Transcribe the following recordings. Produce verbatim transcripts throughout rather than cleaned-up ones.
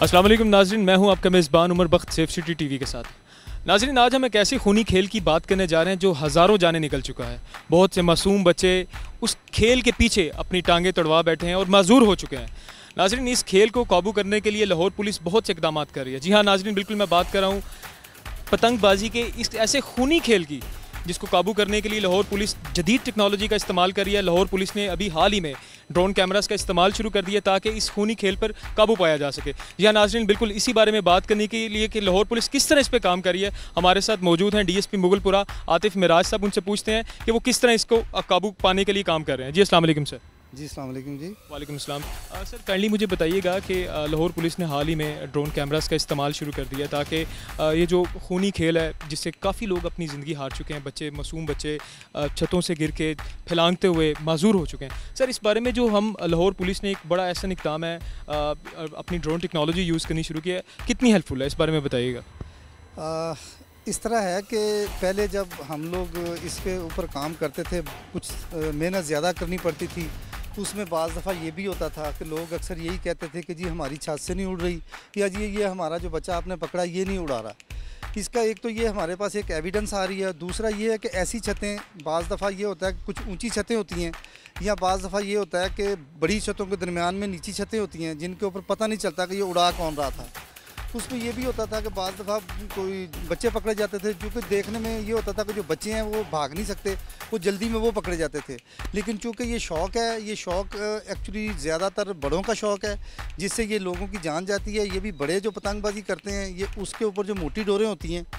अस्सलाम वालेकुम नाज़रीन, मैं हूं आपका मेज़बान Umar Bakht safe city TV के साथ। नाज़रीन, आज हम एक ऐसी खूनी खेल की बात करने जा रहे हैं जो हज़ारों जाने निकल चुका है। बहुत से मासूम बच्चे उस खेल के पीछे अपनी टांगें तड़वा बैठे हैं और माजूर हो चुके हैं। नाज़रीन, इस खेल को काबू करने के लिए लाहौर पुलिस बहुत से इकदाम कर रही है। जी हाँ नाज़रीन, बिल्कुल मैं बात कर रहा हूँ पतंगबाजी के इस ऐसे खूनी खेल की, जिसको काबू करने के लिए लाहौर पुलिस जदीद टेक्नोलॉजी का इस्तेमाल कर रही है। लाहौर पुलिस ने अभी हाल ही में ड्रोन कैमरास का इस्तेमाल शुरू कर दिया ताकि इस खूनी खेल पर काबू पाया जा सके। या नाज़रीन, बिल्कुल इसी बारे में बात करने के लिए कि लाहौर पुलिस किस तरह इस पर काम कर रही है, हमारे साथ मौजूद हैं डीएसपी मुगलपुरा आतिफ मिराज साहब। उनसे पूछते हैं कि वो किस तरह इसको काबू पाने के लिए काम कर रहे हैं। जी अस्सलाम वालेकुम सर। जी अस्सलाम वालेकुम जी। वालेकुम अस्सलाम। सर काइंडली मुझे बताइएगा कि लाहौर पुलिस ने हाल ही में ड्रोन कैमरास का इस्तेमाल शुरू कर दिया ताकि ये जो खूनी खेल है जिससे काफ़ी लोग अपनी ज़िंदगी हार चुके हैं, बच्चे मासूम बच्चे छतों से गिर के फिलांगते हुए माजूर हो चुके हैं। सर इस बारे में जो हम लाहौर पुलिस ने एक बड़ा ऐसा इक़दाम है, अपनी ड्रोन टेक्नोलॉजी यूज़ करनी शुरू की है, कितनी हेल्पफुल है, इस बारे में बताइएगा। इस तरह है कि पहले जब हम लोग इसके ऊपर काम करते थे, कुछ मेहनत ज़्यादा करनी पड़ती थी, तो उसमें बाज़ दफ़ा ये भी होता था कि लोग अक्सर यही कहते थे कि जी हमारी छत से नहीं उड़ रही, या जी ये हमारा जो बच्चा आपने पकड़ा ये नहीं उड़ा रहा। इसका एक तो ये हमारे पास एक एविडेंस आ रही है, दूसरा ये है कि ऐसी छतें बाज़ दफ़ा ये होता है कि कुछ ऊंची छतें होती हैं, या बाज़ दफ़ा ये होता है कि बड़ी छतों के दरमियान में नीची छतें होती हैं जिनके ऊपर पता नहीं चलता कि ये उड़ा कौन रहा था। उसमें ये भी होता था कि बाज़ दफ़ा कोई बच्चे पकड़े जाते थे, क्योंकि देखने में ये होता था कि जो बच्चे हैं वो भाग नहीं सकते, वो जल्दी में वो पकड़े जाते थे। लेकिन चूँकि ये शौक़ है, ये शौक़ एक्चुअली ज़्यादातर बड़ों का शौक़ है, जिससे ये लोगों की जान जाती है। ये भी बड़े जो पतंगबाजी करते हैं, ये उसके ऊपर जो मोटी डोरें होती हैं,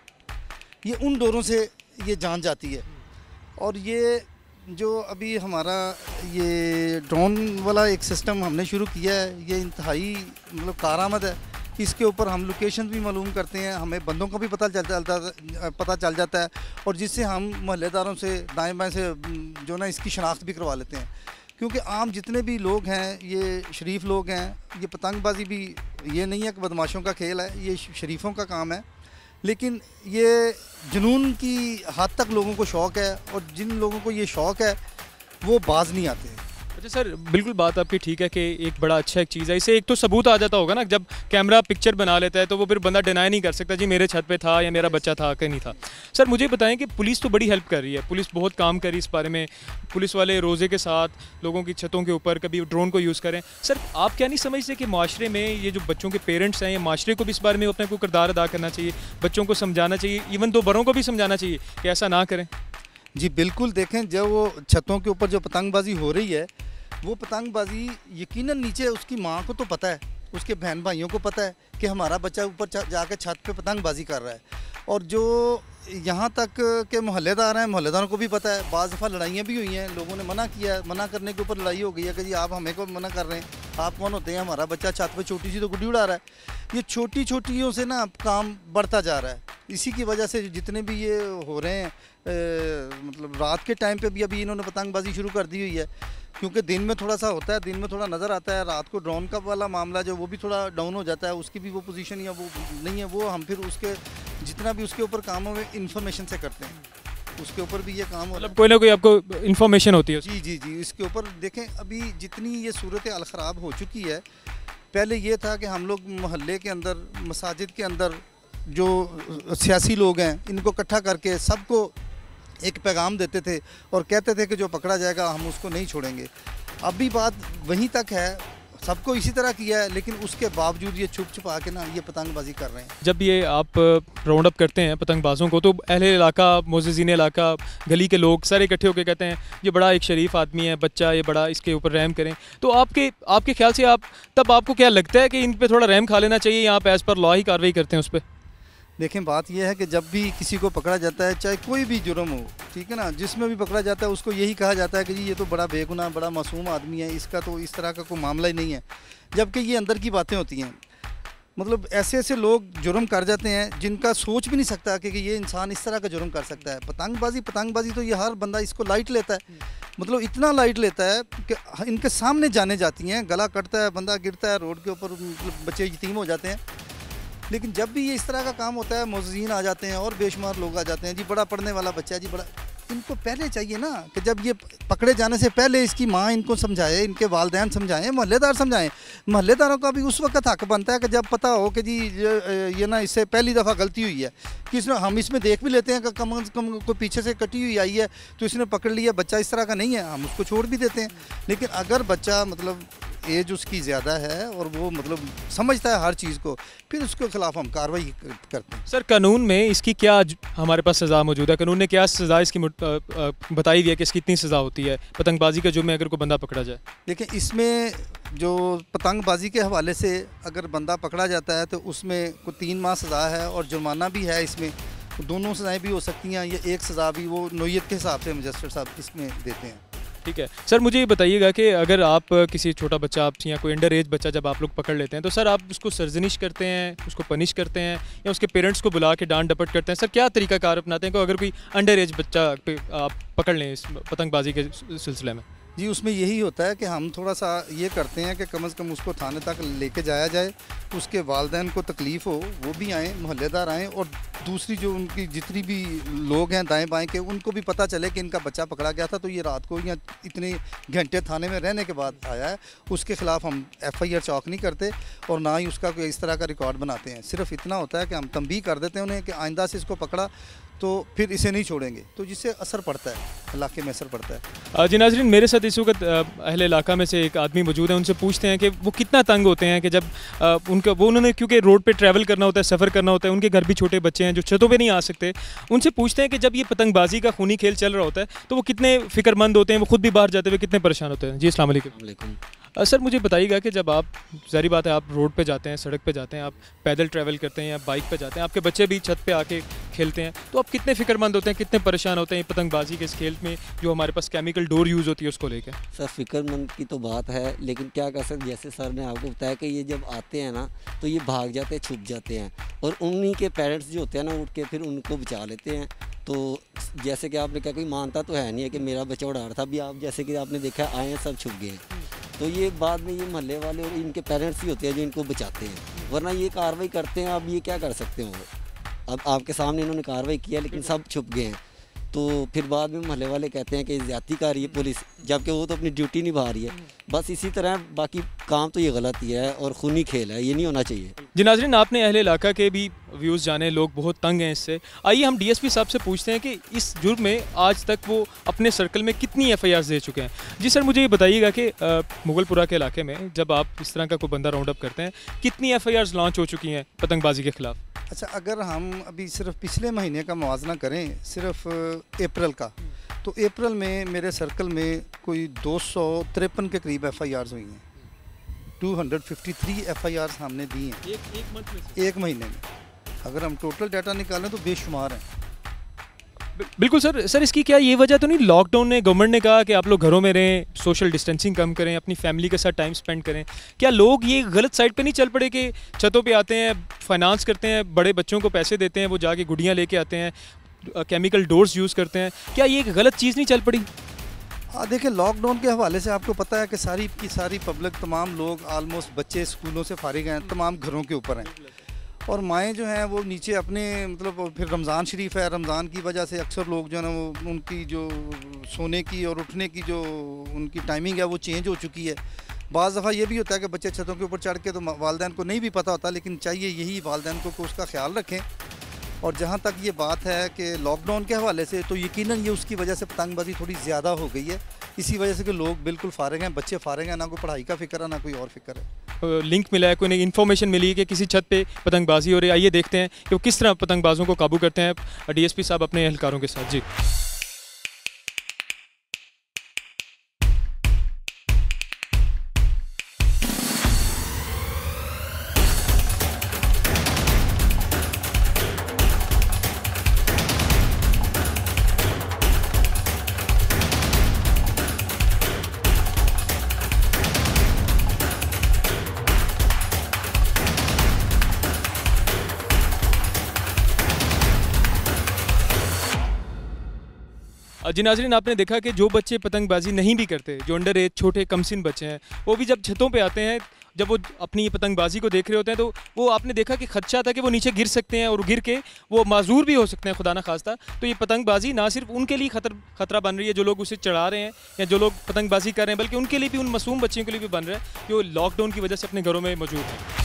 ये उन डोरों से ये जान जाती है। और ये जो अभी हमारा ये ड्रोन वाला एक सिस्टम हमने शुरू किया है, ये इंतहाई मतलब कारआमद है। इसके ऊपर हम लोकेशन भी मालूम करते हैं, हमें बंदों का भी पता चल चलता पता चल जाता है, और जिससे हम मोहल्लेदारों से दाएं बाएं से जो ना इसकी शनाख्त भी करवा लेते हैं। क्योंकि आम जितने भी लोग हैं ये शरीफ लोग हैं। ये पतंगबाजी भी ये नहीं है कि बदमाशों का खेल है, ये शरीफों का काम है। लेकिन ये जुनून की हद तक लोगों को शौक़ है, और जिन लोगों को ये शौक़ है वो बाज नहीं आते। अच्छा सर, बिल्कुल बात आपकी ठीक है कि एक बड़ा अच्छा एक चीज़ है, इससे एक तो सबूत आ जाता होगा ना, जब कैमरा पिक्चर बना लेता है तो वो फिर बंदा डिनाई नहीं कर सकता जी मेरे छत पे था या मेरा बच्चा था कि नहीं था। सर मुझे बताएं कि पुलिस तो बड़ी हेल्प कर रही है, पुलिस बहुत काम कर रही है इस बारे में। पुलिस वाले रोज़े के साथ लोगों की छतों के ऊपर कभी ड्रोन को यूज़ करें। सर आप क्या नहीं समझते कि माशरे में ये जो बच्चों के पेरेंट्स हैं, ये माशरे को भी इस बारे में अपने को किरदार अदा करना चाहिए, बच्चों को समझाना चाहिए, इवन तो बड़ों को भी समझाना चाहिए कि ऐसा ना करें। जी बिल्कुल, देखें जब वो छतों के ऊपर जो पतंगबाजी हो रही है, वो पतंगबाजी यकीनन नीचे उसकी माँ को तो पता है, उसके बहन भाइयों को पता है कि हमारा बच्चा ऊपर जाकर छत पे पतंगबाजी कर रहा है। और जो यहाँ तक के मोहल्लेदार हैं, मोहल्लेदारों को भी पता है। बाज़ दफ़ा लड़ाइयाँ भी हुई हैं, लोगों ने मना किया है, मना करने के ऊपर लड़ाई हो गई है कि जी आप हमें को मना कर रहे हैं, आप कौन होते हैं, हमारा बच्चा छत पे छोटी सी तो गुड्डी उड़ा रहा है। ये छोटी छोटियों से ना काम बढ़ता जा रहा है। इसी की वजह से जितने भी ये हो रहे हैं, ए, मतलब रात के टाइम पे भी अभी इन्होंने पतंगबाजी शुरू कर दी हुई है, क्योंकि दिन में थोड़ा सा होता है, दिन में थोड़ा नज़र आता है, रात को ड्रोन का वाला मामला जो वो भी थोड़ा डाउन हो जाता है, उसकी भी वो पोजीशन या वो नहीं है, वो हम फिर उसके जितना भी उसके ऊपर काम हुए इन्फॉर्मेशन से करते हैं, उसके ऊपर भी ये काम मतलब कोई ना कोई आपको इन्फॉर्मेशन होती है। जी जी जी इसके ऊपर देखें, अभी जितनी ये सूरत हाल ख़राब हो चुकी है, पहले ये था कि हम लोग मोहल्ले के अंदर, मसाजिद के अंदर जो सियासी लोग हैं इनको इकट्ठा करके सबको एक पैगाम देते थे और कहते थे कि जो पकड़ा जाएगा हम उसको नहीं छोड़ेंगे। अभी बात वहीं तक है, सबको इसी तरह किया है, लेकिन उसके बावजूद ये छुप छुपा के ना ये पतंगबाजी कर रहे हैं। जब ये आप राउंड अप करते हैं पतंगबाजों को, तो अहले इलाका, मोज़िज़ीन इलाका, गली के लोग सारे इकट्ठे होकर कहते हैं ये बड़ा एक शरीफ आदमी है, बच्चा ये बड़ा, इसके ऊपर रहम करें। तो आपके आपके ख्याल से आप तब आपको क्या लगता है कि इन पर थोड़ा रहम खा लेना चाहिए, यहाँ पर एज़ पर लॉ ही कार्रवाई करते हैं उस पर? देखें बात यह है कि जब भी किसी को पकड़ा जाता है, चाहे कोई भी जुर्म हो, ठीक है ना, जिसमें भी पकड़ा जाता है उसको यही कहा जाता है कि जी ये तो बड़ा बेगुनाह, बड़ा मासूम आदमी है, इसका तो इस तरह का कोई मामला ही नहीं है। जबकि ये अंदर की बातें होती हैं। मतलब ऐसे ऐसे लोग जुर्म कर जाते हैं जिनका सोच भी नहीं सकता कि ये इंसान इस तरह का जुर्म कर सकता है। पतंगबाजी पतंगबाजी तो ये हर बंदा इसको लाइट लेता है, मतलब इतना लाइट लेता है कि इनके सामने जाने जाती हैं, गला कटता है, बंदा गिरता है रोड के ऊपर, मतलब बच्चे यतीम हो जाते हैं। लेकिन जब भी ये इस तरह का काम होता है, मोज़ीन आ जाते हैं और बेशुमार लोग आ जाते हैं, जी बड़ा पढ़ने वाला बच्चा है, जी बड़ा इनको पहले चाहिए ना कि जब ये पकड़े जाने से पहले इसकी माँ इनको समझाए, इनके वालिदैन समझाएं, मोहल्लेदार समझाएं। मोहल्लेदारों का भी उस वक्त हक बनता है कि जब पता हो कि जी ये, ये ना इससे पहली दफ़ा गलती हुई है कि इसने, हम इसमें देख भी लेते हैं कि कम अज़ कम कोई पीछे से कटी हुई आई है तो इसने पकड़ लिया, बच्चा इस तरह का नहीं है, हम उसको छोड़ भी देते हैं। लेकिन अगर बच्चा मतलब एज उसकी ज़्यादा है और वो मतलब समझता है हर चीज़ को, फिर उसके खिलाफ हम कार्रवाई करते हैं। सर कानून में इसकी क्या ज- हमारे पास सज़ा मौजूद है? कानून ने क्या सज़ा इसकी मुट- अ, अ, बताई हुई है कि इसकी इतनी सज़ा होती है पतंगबाजी के जुर्म में अगर कोई बंदा पकड़ा जाए? देखिए, इसमें जो पतंगबाजी के हवाले से अगर बंदा पकड़ा जाता है तो उसमें कोई तीन माह सज़ा है और जुर्माना भी है। इसमें दोनों सज़ाएँ भी हो सकती हैं, ये एक सज़ा भी वो नौयत के हिसाब से मजिस्ट्रेट साहब इसमें देते हैं। ठीक है सर, मुझे ये बताइएगा कि अगर आप किसी छोटा बच्चा आप या कोई अंडर एज बच्चा जब आप लोग पकड़ लेते हैं तो सर आप उसको सरजनिश करते हैं, उसको पनिश करते हैं या उसके पेरेंट्स को बुला के डांट डपट करते हैं? सर क्या तरीका कार अपनाते हैं कि अगर कोई अंडर एज बच्चा पे आप पकड़ लें इस पतंगबाजी के सिलसिले में? जी, उसमें यही होता है कि हम थोड़ा सा ये करते हैं कि कम से कम उसको थाने तक लेके जाया जाए, उसके वालिदैन को तकलीफ़ हो वो भी आएँ, मोहल्लेदार आएँ, और दूसरी जो उनकी जितनी भी लोग हैं दाएं बाएं के, उनको भी पता चले कि इनका बच्चा पकड़ा गया था तो ये रात को या इतने घंटे थाने में रहने के बाद आया है। उसके ख़िलाफ़ हम एफ़ आई आर चौक नहीं करते और ना ही उसका कोई इस तरह का रिकॉर्ड बनाते हैं। सिर्फ इतना होता है कि हम तंबीह कर देते हैं उन्हें कि आइंदा से इसको पकड़ा तो फिर इसे नहीं छोड़ेंगे, तो जिससे असर पड़ता है, इलाके में असर पड़ता है। अ, जी नाज़रीन, मेरे साथ इस वक्त अ, अहले इलाका में से एक आदमी मौजूद है। उनसे पूछते हैं कि वो कितना तंग होते हैं कि जब अ, उनका वो उन्होंने क्योंकि रोड पे ट्रैवल करना होता है, सफ़र करना होता है, उनके घर भी छोटे बच्चे हैं जो छतों पे नहीं आ सकते। उनसे पूछते हैं कि जब ये पतंगबाजी का खूनी खेल चल रहा होता है तो वो कितने फ़िक्रमंद होते हैं, वो खुद भी बाहर जाते हुए कितने परेशान होते हैं। जी अस्सलाम वालेकुम। वालेकुम। अ, सर मुझे बताइएगा कि जब आप, ज़ाहिर बात है आप रोड पे जाते हैं, सड़क पे जाते हैं, आप पैदल ट्रैवल करते हैं या बाइक पे जाते हैं, आपके बच्चे भी छत पे आके खेलते हैं, तो आप कितने फ़िक्रमंद होते हैं, कितने परेशान होते हैं पतंगबाजी के इस खेल में जो हमारे पास केमिकल डोर यूज़ होती है उसको लेकर? सर फ़िक्रमंद की तो बात है, लेकिन क्या कर सकते, जैसे सर ने आपको बताया कि ये जब आते हैं ना तो ये भाग जाते हैं, छुप जाते हैं, और उन्हीं के पेरेंट्स जो होते हैं ना उठ के फिर उनको बचा लेते हैं। तो जैसे कि आपने कहा, कोई मानता तो है नहीं है कि मेरा बच्चा उड़ा रहा था, अभी आप जैसे कि आपने देखा आए हैं सब छुप गए हैं, तो ये बाद में ये मोहल्ले वाले और इनके पेरेंट्स ही होते हैं जो इनको बचाते हैं, वरना ये कार्रवाई करते हैं। अब ये क्या कर सकते हो, अब आपके सामने इन्होंने कार्रवाई किया लेकिन सब छुप गए हैं, तो फिर बाद में मोहल्ले वाले कहते हैं कि ज़्यादती कर रही है पुलिस, जबकि वो तो अपनी ड्यूटी निभा रही है। बस इसी तरह बाकी काम तो ये गलत ही है और खूनी खेल है, ये नहीं होना चाहिए। जी नाज़रीन, आपने अहले इलाका के भी व्यूज़ जाने, लोग बहुत तंग हैं इससे। आइए हम डीएसपी साहब से पूछते हैं कि इस जुर्म में आज तक वो अपने सर्कल में कितनी एफ आई आर दे चुके हैं। जी सर, मुझे ये बताइएगा कि अ, मुगलपुरा के इलाके में जब आप इस तरह का कोई बंदा राउंड अप करते हैं, कितनी एफ आई आर लॉन्च हो चुकी हैं पतंगबाजी के ख़िलाफ़? अच्छा, अगर हम अभी सिर्फ पिछले महीने का मुआवजा करें, सिर्फ अप्रैल का, तो अप्रैल में मेरे सर्कल में कोई दो सौ तिरपन के करीब एफ़ आई आर्स हुई हैं। दो सौ तिरेपन एफ़ आई आर्स हमने दी हैं एक एक मंथ में से? एक महीने में। अगर हम टोटल डाटा निकालें तो बेशुमार हैं। बिल- बिल्कुल सर। सर इसकी क्या ये वजह तो नहीं, लॉकडाउन ने, गवर्नमेंट ने कहा कि आप लोग घरों में रहें, सोशल डिस्टेंसिंग कम करें, अपनी फैमिली के साथ टाइम स्पेंड करें, क्या लोग ये गलत साइड पे नहीं चल पड़े कि छतों पे आते हैं, फाइनेंस करते हैं, बड़े बच्चों को पैसे देते हैं, वो जाके गुड़ियाँ लेके आते हैं, केमिकल डोर्स यूज़ करते हैं, क्या ये एक गलत चीज़ नहीं चल पड़ी? हाँ, देखिए, लॉकडाउन के हवाले से आपको पता है कि सारी की सारी पब्लिक, तमाम लोग, आलमोस्ट बच्चे स्कूलों से फारिग हैं, तमाम घरों के ऊपर हैं, और माएँ जो हैं वो नीचे अपने, मतलब फिर रमज़ान शरीफ है, रमज़ान की वजह से अक्सर लोग जो है ना वो उनकी जो सोने की और उठने की जो उनकी टाइमिंग है वो चेंज हो चुकी है। बाज़ दफ़ा ये भी होता है कि बच्चे छतों के ऊपर चढ़ के, तो वालिदैन को नहीं भी पता होता, लेकिन चाहिए यही वालिदैन को कि उसका ख्याल रखें। और जहाँ तक ये बात है कि लॉकडाउन के हवाले से, तो यकीनन ये उसकी वजह से पतंगबाजी थोड़ी ज़्यादा हो गई है, इसी वजह से कि लोग बिल्कुल फारिग हैं, बच्चे फारिग हैं, ना कोई पढ़ाई का फ़िक्र है ना कोई और फ़िक्र है। लिंक मिला है, कोई नहीं इन्फॉर्मेशन मिली है कि किसी छत पे पतंगबाजी हो रही है। आइए देखते हैं कि वो किस तरह पतंगबाजों को काबू करते हैं डीएसपी साहब अपने एहलकारों के साथ। जी जी नाज़रीन, आपने देखा कि जो बच्चे पतंगबाजी नहीं भी करते, जो अंडर एज छोटे कमसिन बच्चे हैं, वो भी जब छतों पे आते हैं जब वो अपनी ये पतंगबाजी को देख रहे होते हैं तो वो आपने देखा कि खदशा था कि वो नीचे गिर सकते हैं और गिर के वो माजूर भी हो सकते हैं खुदा ना खास्ता। तो ये पतंगबाजी ना सिर्फ उनके लिए खतर खतरा बन रही है जो लोग उसे चढ़ा रहे हैं या जो लोग पतंगबाजी कर रहे हैं, बल्कि उनके लिए भी, उन मासूम बच्चियों के लिए भी बन रहा है जो लॉकडाउन की वजह से अपने घरों में मौजूद हैं।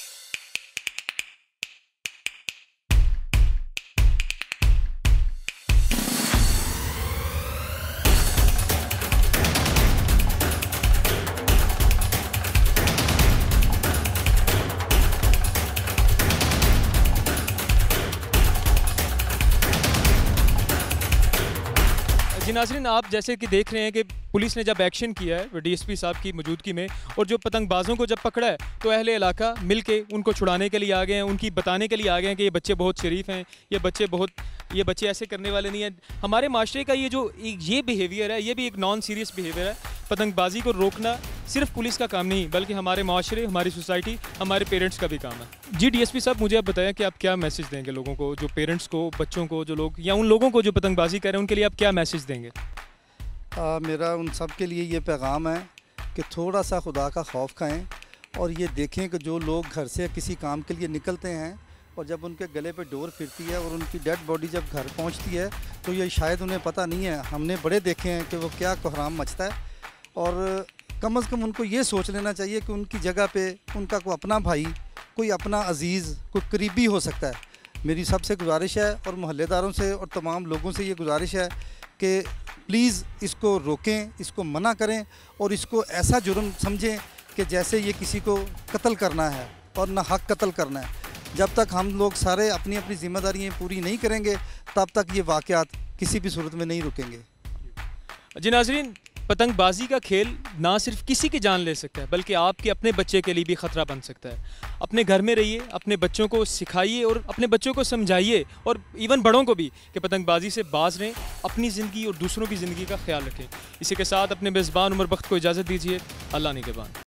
जी नाज़रीन, आप जैसे कि देख रहे हैं कि पुलिस ने जब एक्शन किया है डीएसपी साहब की मौजूदगी में और जो पतंगबाजों को जब पकड़ा है तो अहले इलाका मिल के उनको छुड़ाने के लिए आ गए हैं, उनकी बताने के लिए आ गए हैं कि ये बच्चे बहुत शरीफ हैं, ये बच्चे बहुत ये बच्चे ऐसे करने वाले नहीं हैं। हमारे माशरे का ये जो एक ये बिहेवियर है, ये भी एक नॉन सीरियस बिहेवियर है। पतंगबाजी को रोकना सिर्फ पुलिस का काम नहीं बल्कि हमारे माशरे, हमारी सोसाइटी, हमारे पेरेंट्स का भी काम है। जी डीएसपी साहब, मुझे आप बताएं कि आप क्या मैसेज देंगे लोगों को, जो पेरेंट्स को, बच्चों को, जो लोग या उन लोगों को जो पतंगबाजी कर रहे हैं उनके लिए आप क्या मैसेज देंगे? आ, मेरा उन सब के लिए ये पैगाम है कि थोड़ा सा खुदा का खौफ खाएं और ये देखें कि जो लोग घर से किसी काम के लिए निकलते हैं और जब उनके गले पे डोर फिरती है और उनकी डेड बॉडी जब घर पहुंचती है तो ये शायद उन्हें पता नहीं है। हमने बड़े देखे हैं कि वो क्या कोहराम मचता है और कम अज़ कम उनको ये सोच लेना चाहिए कि उनकी जगह पे उनका कोई अपना भाई, कोई अपना अजीज़, कोई करीबी हो सकता है। मेरी सबसे गुजारिश है और मोहल्लेदारों से और तमाम लोगों से ये गुजारिश है कि प्लीज़ इसको रोकें, इसको मना करें और इसको ऐसा जुर्म समझें कि जैसे ये किसी को कत्ल करना है और ना हक कत्ल करना है। जब तक हम लोग सारे अपनी अपनी जिम्मेदारियाँ पूरी नहीं करेंगे तब तक ये वाक़यात किसी भी सूरत में नहीं रुकेंगे। जी नाज़रीन, पतंगबाजी का खेल ना सिर्फ किसी की जान ले सकता है बल्कि आपके अपने बच्चे के लिए भी ख़तरा बन सकता है। अपने घर में रहिए, अपने बच्चों को सिखाइए और अपने बच्चों को समझाइए और इवन बड़ों को भी कि पतंगबाजी से बाज रहें, अपनी ज़िंदगी और दूसरों की ज़िंदगी का ख्याल रखें। इसी के साथ अपने मेज़बान उमर बख्त को इजाज़त दीजिए। अल्लाह निगहबान।